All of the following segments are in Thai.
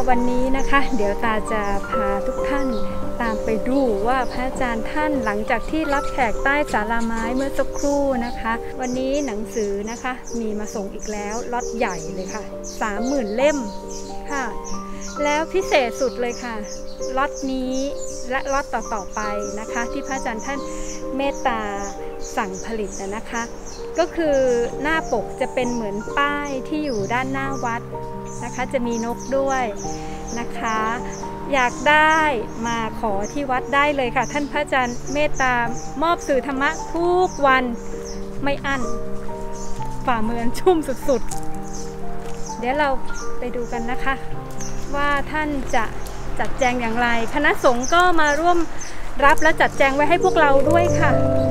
วันนี้นะคะเดี๋ยวตาจะพาทุกท่านตามไปดูว่าพระอาจารย์ท่านหลังจากที่รับแขกใต้ศาลาไม้เมื่อสักครู่นะคะวันนี้หนังสือนะคะมีมาส่งอีกแล้วล็อตใหญ่เลยค่ะ 30,000 เล่มค่ะแล้วพิเศษสุดเลยค่ะล็อตนี้และล็อตต่อๆไปนะคะที่พระอาจารย์ท่านเมตตาสั่งผลิตนะคะก็คือหน้าปกจะเป็นเหมือนป้ายที่อยู่ด้านหน้าวัดนะคะจะมีนกด้วยนะคะอยากได้มาขอที่วัดได้เลยค่ะท่านพระอาจารย์เมตตามอบสื่อธรรมะทุกวันไม่อั้นฝ่ามือชุ่มสุดๆเดี๋ยวเราไปดูกันนะคะว่าท่านจะจัดแจงอย่างไรคณะสงฆ์ก็มาร่วมรับและจัดแจงไว้ให้พวกเราด้วยค่ะ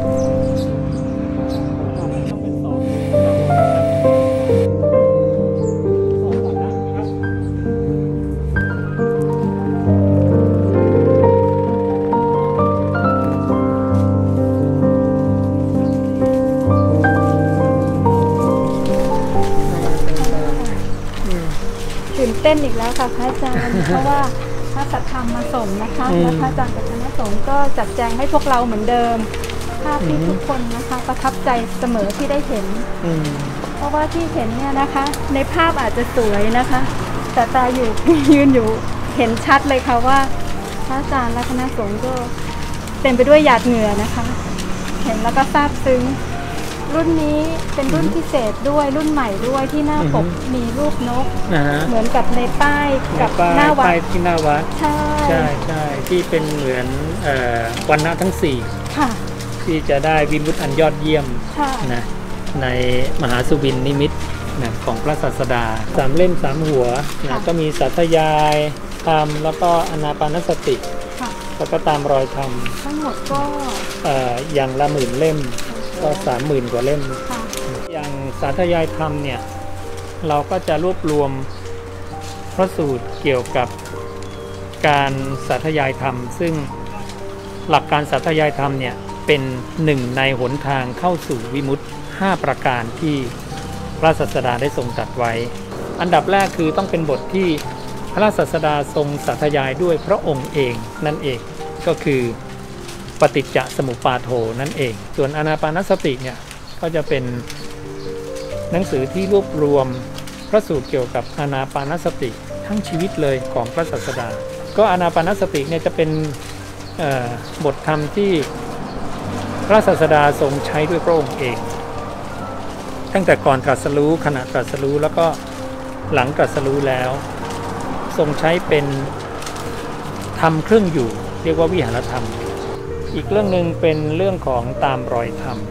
ตื่นเต้นอีกแล้วค่ะพระอาจารย์เพราะว่าพระสัทธรรมมาส่งนะคะและพระอาจารย์กับคณะสงฆ์ก็จัดแจงให้พวกเราเหมือนเดิมภาพที่ทุกคนนะคะประทับใจเสมอที่ได้เห็นเพราะว่าที่เห็นเนี่ยนะคะในภาพอาจจะสวยนะคะแต่ตาอยู่ยืนอยู่เห็นชัดเลยค่ะว่าพระอาจารย์และคณะสงฆ์ก็เต็มไปด้วยหยาดเหงื่อนะคะเห็นแล้วก็ซาบซึ้งรุ่นนี้เป็นรุ่นพิเศษด้วยรุ่นใหม่ด้วยที่หน้าปกมีรูปนกเหมือนกับในป้ายกับหน้าวัดที่หน้าวัดใช่ใช่ใช่ที่เป็นเหมือนวรรณะทั้ง4ค่ะที่จะได้วิมุตติอันยอดเยี่ยมนะในมหาสุบินนิมิตนะของพระศาสดา3 เล่ม 3 หัวนะก็มีสาธยายธรรมแล้วก็อานาปานสติแล้วก็ตามรอยธรรมทั้งหมดก็อย่างละ10,000 เล่มก็ 30,000 กว่าเล่มอย่างสาธยายธรรมเนี่ยเราก็จะรวบรวมพระสูตรเกี่ยวกับการสาธยายธรรมซึ่งหลักการสาธยายธรรมเนี่ยเป็นหนึ่งในหนทางเข้าสู่วิมุตติ5 ประการที่พระศาสดาได้ทรงตรัสไว้อันดับแรกคือต้องเป็นบทที่พระศาสดาทรงสาธยายด้วยพระองค์เองนั่นเองก็คือปฏิจจสมุปบาทโธนั่นเองส่วนอานาปานสติเนี่ยก็จะเป็นหนังสือที่รวบรวมพระสูตรเกี่ยวกับอานาปานสติทั้งชีวิตเลยของพระศาสดาก็อานาปานสติเนี่ยจะเป็นบทธรรมที่พระศาสดาทรงใช้ด้วยพระองค์เองตั้งแต่ก่อนตรัสรู้ขณะตรัสรู้แล้วก็หลังตรัสรู้แล้วทรงใช้เป็นธรรมเครื่องอยู่เรียกว่าวิหารธรรมอีกเรื่องหนึ่งเป็นเรื่องของตามรอยธรรม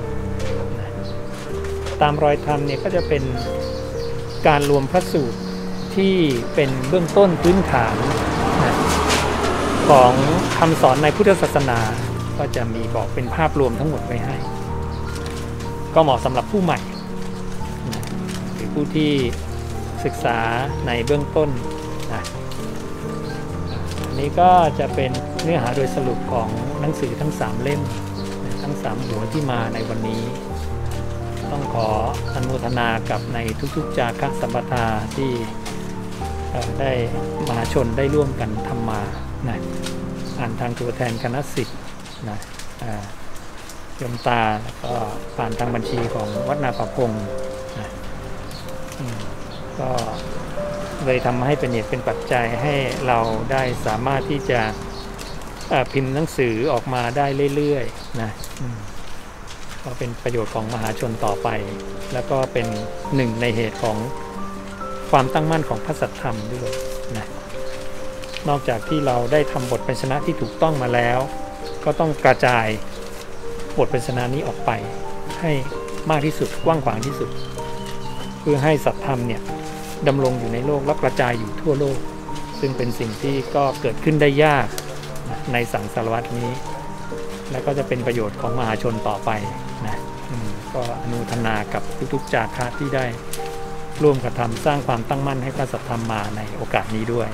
ตามรอยธรรมเนี่ยก็จะเป็นการรวมพระสูตรที่เป็นเบื้องต้นพื้นฐานของคำสอนในพุทธศาสนาก็จะมีบอกเป็นภาพรวมทั้งหมดไว้ให้ก็เหมาะสำหรับผู้ใหม่หรือผู้ที่ศึกษาในเบื้องต้นนี้ก็จะเป็นเนื้อหาโดยสรุปของหนังสือทั้ง3 เล่มทั้ง3 หัวที่มาในวันนี้ต้องขออนุโมทนากับในทุกๆจาคะสัมปทาที่ได้มหาชนได้ร่วมกันทำมานะผ่านทางตัวแทนคณะศิษย์นะโยมตาแล้วก็ผ่านทางบัญชีของวัดนาป่าพงนะก็เลยทำให้เป็นเหตุเป็นปัจจัยให้เราได้สามารถที่จะพิมพ์หนังสือออกมาได้เรื่อยๆนะก็เป็นประโยชน์ของมหาชนต่อไปแล้วก็เป็นหนึ่งในเหตุของความตั้งมั่นของพระสัทธรรมด้วยนะนอกจากที่เราได้ทำบทพันชนะที่ถูกต้องมาแล้วก็ต้องกระจายบทพันชนะนี้ออกไปให้มากที่สุดกว้างขวางที่สุดเพื่อให้สัทธรรมเนี่ยดำรงอยู่ในโลกและกระจายอยู่ทั่วโลกซึ่งเป็นสิ่งที่ก็เกิดขึ้นได้ยากในสังสารวัฏนี้และก็จะเป็นประโยชน์ของมหาชนต่อไปนะก็อนุโมทนากับทุกๆจาคะที่ได้ร่วมกระทำสร้างความตั้งมั่นให้พระสัทธรรมมาในโอกาสนี้ด้วย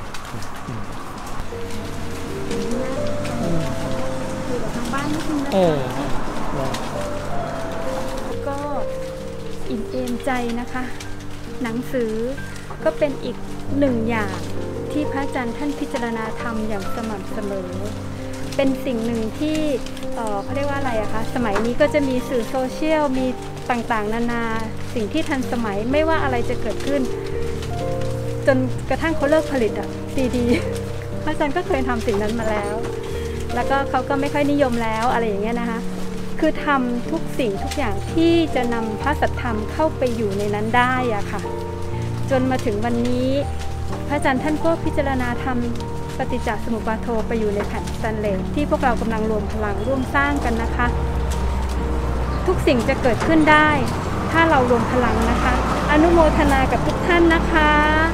ก็อิ่มเอมใจนะคะหนังสือก็เป็นอีกหนึ่งอย่างที่ที่พระอาจารย์ท่านพิจารณาธรรมอย่างสม่ำเสมอเป็นสิ่งหนึ่งที่เขาเรียกว่าอะไรอะคะสมัยนี้ก็จะมีสื่อโซเชียลมีต่างๆนานาสิ่งที่ทันสมัยไม่ว่าอะไรจะเกิดขึ้นจนกระทั่งเขาเลิกผลิตซีดีพระอาจารย์ก็เคยทำสิ่งนั้นมาแล้วก็เขาก็ไม่ค่อยนิยมแล้วอะไรอย่างเงี้ยนะคะคือทำทุกสิ่งทุกอย่างที่จะนำพระสัทธรรมเข้าไปอยู่ในนั้นได้อะค่ะจนมาถึงวันนี้พระอาจารย์ท่านก็พิจารณาธรรมปฏิจจสมุปบาทโธไปอยู่ในแผ่นสแตนเลสที่พวกเรากำลังรวมพลังร่วมสร้างกันนะคะทุกสิ่งจะเกิดขึ้นได้ถ้าเรารวมพลังนะคะอนุโมทนากับทุกท่านนะคะ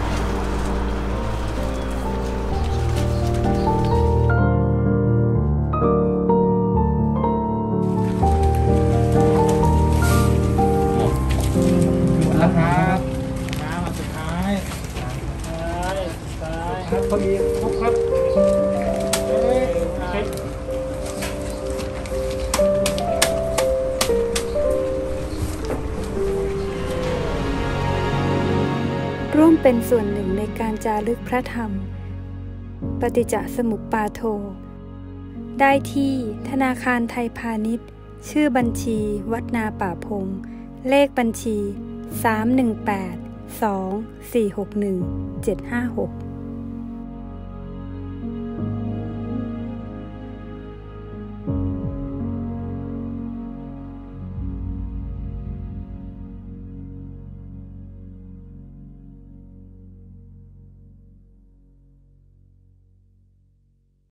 พอดีครับร่วมเป็นส่วนหนึ่งในการจารึกพระธรรมปฏิจจสมุปบาทโธได้ที่ธนาคารไทยพาณิชย์ชื่อบัญชีวัดนาป่าพงเลขบัญชี 318 2461 756